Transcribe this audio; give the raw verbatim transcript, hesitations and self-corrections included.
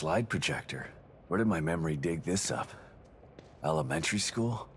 slide projector. Where did my memory dig this up? Elementary school?